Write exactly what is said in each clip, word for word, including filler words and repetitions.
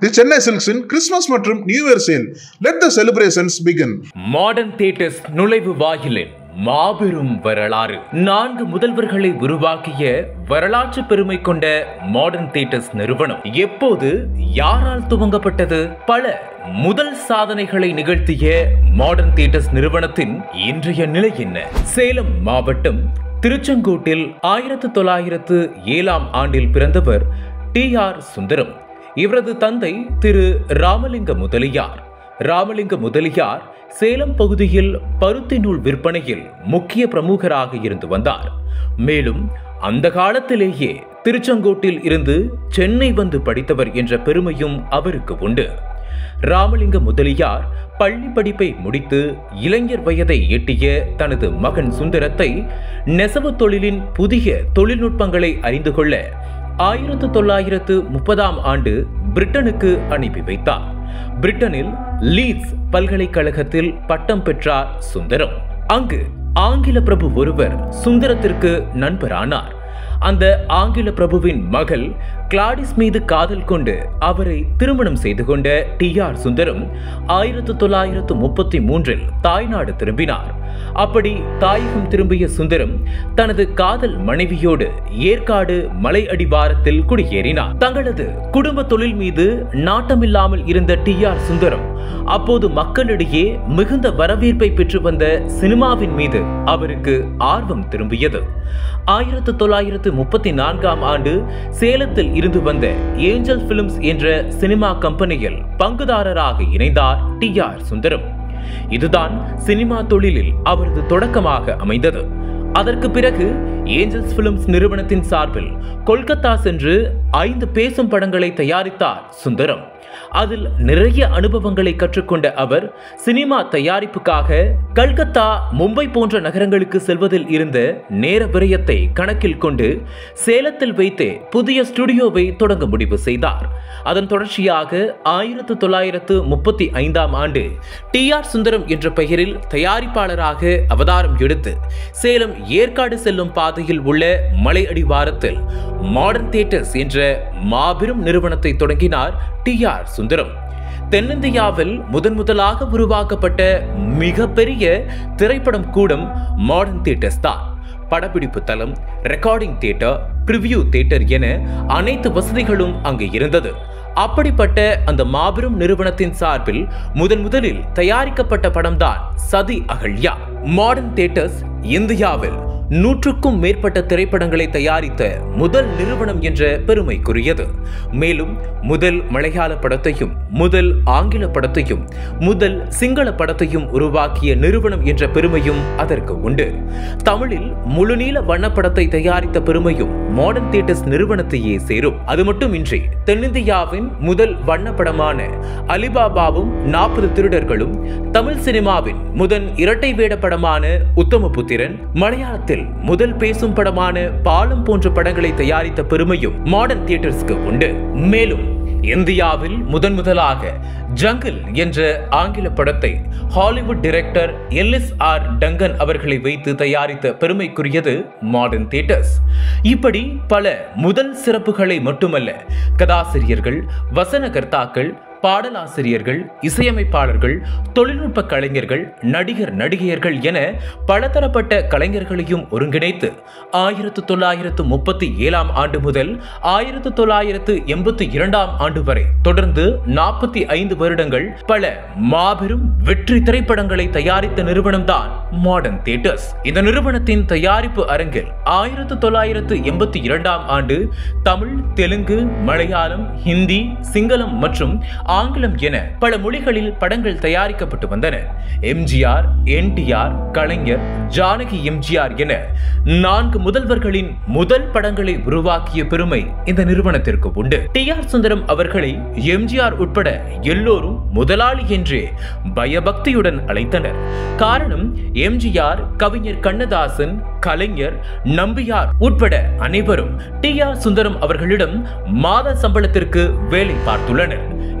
The Chennai Silks in Christmas மற்றும் New Year sale. Let the celebrations begin. Modern Theatres நுழைவு வாயிலின் மாபெரும் வரலாறு. நான்கு முதல்வர்களை உருவாக்கிய வரலாற்று பெருமை கொண்ட மாடர்ன் தியேட்டர்ஸ் நிறுவனம் எப்போது யாரால் துவங்கப்பட்டது? பல முதல் சாதனைகளை நிகழ்த்திய மாடர்ன் தியேட்டர்ஸ் நிறுவனத்தின் இன்றைய நிலை என்ன? சேலம் மாவட்டம் திருச்செங்கோட்டில் ஆயிரத்து தொள்ளாயிரத்து ஏழாம் ஆண்டில் பிறந்தவர் டி ஆர் சுந்தரம். இவரது தந்தை திரு ராமலிங்க முதலியார். ராமலிங்க முதலியார் சேலம் பகுதியில் பருத்தி நூல் விற்பனையில் முக்கிய பிரமுகராக இருந்து வந்தார். மேலும் அந்த காலத்திலேயே திருச்செங்கோட்டில் இருந்து சென்னை வந்து படித்தவர் என்ற பெருமையும் அவருக்கு உண்டு. ராமலிங்க முதலியார் பள்ளி படிப்பை முடித்து இளைஞர் வயதை எட்டிய தனது மகன் சுந்தரத்தை நெசவு தொழிலின் புதிய தொழில்நுட்பங்களை அறிந்து கொள்ள ஆயிரத்து தொள்ளாயிரத்து முப்பதாம் ஆண்டு பிரிட்டனுக்கு அனுப்பி வைத்தார். பிரிட்டனில் லீட்ஸ் பல்கலைக்கழகத்தில் பட்டம் பெற்றார் சுந்தரம். அங்கு ஆங்கில பிரபு ஒருவர் சுந்தரத்திற்கு நண்பரானார். அந்த ஆங்கில பிரபுவின் மகள் கிளாடிஸ் மீது காதல் கொண்டு அவரை திருமணம் செய்து கொண்ட டி ஆர் சுந்தரம் ஆயிரத்து தொள்ளாயிரத்து முப்பத்தி மூன்றில் தாய்நாடு திரும்பினார். அப்படி தாயகம் திரும்பிய சுந்தரம் தனது காதல் மனைவியோடு ஏற்காடு மலை அடிவாரத்தில் குடியேறினார். தங்களது குடும்ப தொழில் மீது நாட்டமில்லாமல் இருந்த டி ஆர் சுந்தரம் அப்போது மக்களிடையே மிகுந்த வரவேற்பை பெற்று வந்த சினிமாவின் மீது அவருக்கு ஆர்வம் திரும்பியது. ஆயிரத்து தொள்ளாயிரத்து முப்பத்தி நான்காம் ஆண்டு சேலத்தில் இருந்து வந்த ஏஞ்சல் பிலிம்ஸ் என்ற சினிமா கம்பெனியில் பங்குதாரராக இணைந்தார் டி ஆர் சுந்தரம். இதுதான் சினிமா தொழிலில் அவரது தொடக்கமாக அமைந்தது. அதற்கு பிறகு ஏஞ்சல்ஸ் பிலிம்ஸ் நிறுவனத்தின் சார்பில் கொல்கத்தா சென்று ஐந்து பேசும் படங்களை தயாரித்தார் சுந்தரம். அதில் நிறைய அனுபவங்களை கற்றுக்கொண்ட அவர் சினிமா தயாரிப்புக்காக கல்கத்தா, மும்பை போன்ற நகரங்களுக்கு செல்வதில் இருந்த நேர விரயத்தை கணக்கில் கொண்டு சேலத்தில் வைத்து புதிய ஸ்டுடியோவை தொடங்க முடிவு செய்தார். அதன் தொடர்ச்சியாக ஆயிரத்து தொள்ளாயிரத்து முப்பத்தி ஐந்தாம் ஆண்டு டி ஆர் சுந்தரம் என்ற பெயரில் தயாரிப்பாளராக அவதாரம் எடுத்து சேலம் ஏற்காடு செல்லும் பாதையில் உள்ள மலை அடிவாரத்தில் மாடர்ன் தியேட்டர்ஸ் என்ற மாபெரும் நிறுவனத்தை தொடங்கினார் டி ஆர் சுந்தரம். தென்னிந்தியாவில் முதன் முதலாக உருவாக்கப்பட்ட மிகப்பெரிய திரைப்படம் கூடம் மாடர்ன் தியேட்டர்ஸ் தான். படப்பிடிப்பு தளம், ரெக்கார்டிங் தியேட்டர், பிரிவியூ தியேட்டர் என அனைத்து வசதிகளும் அங்கு இருந்தது. அப்படிப்பட்ட அந்த மாபெரும் நிறுவனத்தின் சார்பில் முதன் முதலில் தயாரிக்கப்பட்ட படம்தான் சதி அகல்யா. மாடர்ன் தியேட்டர்ஸ் இந்தியாவில் நூற்றுக்கும் மேற்பட்ட திரைப்படங்களை தயாரித்த முதல் நிறுவனம் என்ற பெருமைக்குரியது. மேலும் முதல் மலையாள படத்தையும் முதல் ஆங்கில படத்தையும் முதல் சிங்கள படத்தையும் உருவாக்கிய நிறுவனம் என்ற பெருமையும் அதற்கு உண்டு. தமிழில் முழுநீள வண்ணப்படத்தை தயாரித்த பெருமையும் மாடர்ன் தியேட்டர்ஸ் நிறுவனத்தையே சேரும். அது மட்டுமின்றி தென்னிந்தியாவின் முதல் வண்ணப்படமான அலிபாபாவும் நாற்பது திருடர்களும், தமிழ் சினிமாவின் முதல் இரட்டை வேட படமான உத்தமபுத்திரன், மலையாளத்தில் முதல் பேசும் படமான பாலம் போன்ற படங்களை தயாரித்த பெருமையும் மாடர்ன் தியேட்டர்ஸ்க்கு உண்டு. மேலும் இந்தியாவில் முதன் முதலாக ஜங்கிள் என்ற ஆங்கில படத்தை Hollywood director Ellis R Duncan அவர்களை வைத்து தயாரித்த பெருமைக்குரியது மாடர்ன் தியேட்டர்ஸ். இப்படி பல முதல் சிறப்புகளை மட்டுமல்ல, கதாசிரியர்கள், வசனகர்த்தாக்கள், பாடலாசிரியர்கள், இசையமைப்பாளர்கள், தொழில்நுட்ப கலைஞர்கள், நடிகர் நடிகையர்கள் என பலதரப்பட்ட கலைஞர்களையும் ஒருங்கிணைத்து ஆயிரத்து தொள்ளாயிரத்து முப்பத்தி ஏழாம் ஆண்டு முதல் ஆயிரத்து தொள்ளாயிரத்து எண்பத்தி இரண்டாம் ஆண்டு வரை தொடர்ந்து நாற்பத்தி ஐந்து வருடங்கள் பல மாபெரும் வெற்றி திரைப்படங்களை தயாரித்த நிறுவனம் தான் மாடர்ன் தியேட்டர்ஸ். இந்த நிறுவனத்தின் தயாரிப்பு அரங்கில் ஆயிரத்து தொள்ளாயிரத்து எண்பத்தி இரண்டாம் ஆண்டு தமிழ், தெலுங்கு, மலையாளம், ஹிந்தி, சிங்களம் மற்றும் ஆங்கிலம் என பல மொழிகளில் படங்கள் தயாரிக்கப்பட்டு வந்தன. எம்ஜிஆர், என்டிஆர், கலைஞர், ஜானகி எம்ஜிஆர் என நான்கு முதல்வர்களின் முதல் படங்களை உருவாக்கிய பெருமை இந்த நிறுவனத்திற்கு உண்டு. டி ஆர் சுந்தரம் அவர்களை எம்ஜிஆர் உட்பட எல்லோரும் முதலாளி என்றே பயபக்தியுடன் அழைத்தனர். காரணம், எம்ஜிஆர், கவிஞர் கண்ணதாசன், கலைஞர், நம்பியார் உட்பட அனைவரும் டி ஆர் சுந்தரம் அவர்களிடம் மாத சம்பளத்திற்கு வேலை பார்த்துள்ளனர்.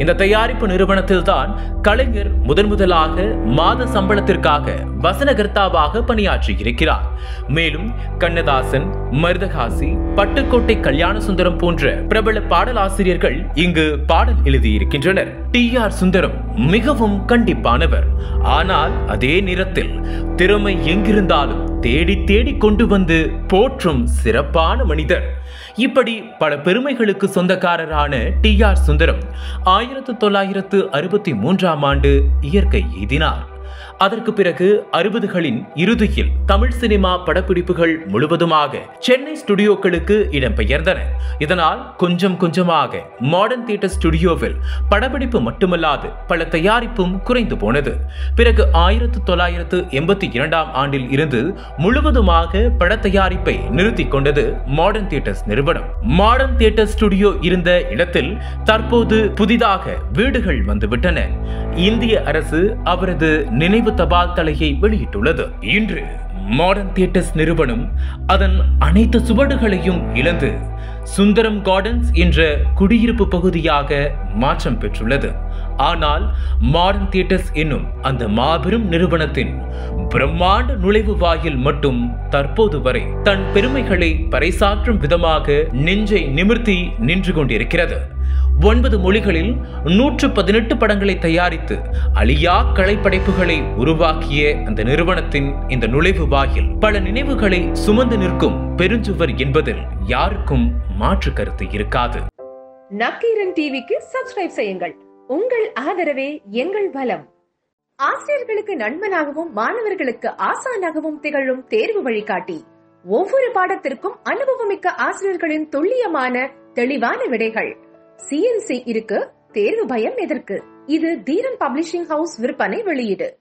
இந்த தயாரிப்பு நிறுவனத்தில் தான் கலைஞர் முதன் முதலாக மாத சம்பளத்திற்காக வசனகர்த்தாவாக பணியாற்றி இருக்கிறார். மேலும் கண்ணதாசன், மருதகாசி, பட்டுக்கோட்டை கல்யாண சுந்தரம் போன்ற பிரபல பாடலாசிரியர்கள் இங்கு பாடல் எழுதியிருக்கின்றனர். டி ஆர் சுந்தரம் மிகவும் கண்டிப்பானவர். ஆனால் அதே நேரத்தில் திறமை எங்கிருந்தாலும் தேடி தேடி கொண்டு வந்து போற்றும் சிறப்பான மனிதர். இப்படி பல பெருமைகளுக்கு சொந்தக்காரரான டி ஆர் சுந்தரம் ஆயிரத்து தொள்ளாயிரத்து அறுபத்தி மூன்றாம் ஆண்டு இயற்கை எய்தினார். அதற்கு பிறகு அறுபதுகளின் இறுதியில் தமிழ் சினிமா படப்பிடிப்புகள் முழுவதுமாக சென்னை ஸ்டுடியோக்களுக்கு இடம்பெயர்ந்தன. இதனால் கொஞ்சம் கொஞ்சமாக மாடர்ன் தியேட்டர் ஸ்டுடியோவில் படப்பிடிப்பு மட்டுமல்லாது பல தயாரிப்பும் குறைந்து போனது. பிறகு ஆயிரத்து தொள்ளாயிரத்து எண்பத்தி இரண்டாம் ஆண்டில் இருந்து முழுவதுமாக பட தயாரிப்பை நிறுத்தி கொண்டது மாடர்ன் தியேட்டர்ஸ் நிறுவனம். மாடர்ன் தியேட்டர் ஸ்டுடியோ இருந்த இடத்தில் தற்போது புதிதாக வீடுகள் வந்துவிட்டன. இந்திய அரசு அவரது நினைவு தபால் தலையை வெளியிட்டுள்ளது. இன்று மாடர்ன் தியேட்டர்ஸ் நிறுவனம் அதன் அனைத்து சுவடுகளையும் இழந்து சுந்தரம் கார்டன்ஸ் என்ற குடியிருப்பு பகுதியாக மாற்றம் பெற்றுள்ளது. ஆனால் மாடர்ன் தியேட்டர்ஸ் என்னும் அந்த மாபெரும் நிறுவனத்தின் பிரம்மாண்ட நுழைவு வாயில் மட்டும் தற்போது வரை தன் பெருமைகளை பறைசாற்றும் விதமாக நெஞ்சை நிமிர்த்தி நின்று கொண்டிருக்கிறது. ஒன்பது மொழிகளில் நூற்று பதினெட்டு படங்களை தயாரித்து அழியா கலைப்படைப்புகளை உருவாக்கிய அந்த நிறுவனத்தின் இந்த நுழைவு வாயில் பல நினைவுகளை சுமந்து நிற்கும் பெருஞ்சுவர் என்பதில் யாருக்கும் மாற்று கருத்து இருக்காது. நக்கீரன் டிவிக்கு சப்ஸ்கிரைப் செய்யுங்கள். உங்கள் ஆதரவே எங்கள் பலம். ஆசிரியர்களுக்கு நண்பனாகவும் மாணவர்களுக்கு ஆசானாகவும் திகழும் தேர்வு வழிகாட்டி. ஒவ்வொரு பாடத்திற்கும் அனுபவமிக்க ஆசிரியர்களின் துல்லியமான தெளிவான விடைகள். சிஎன்சி இருக்கு, தேர்வு பயம் எதற்கு? இது தீரன் பப்ளிஷிங் ஹவுஸ் விற்பனை வெளியீடு.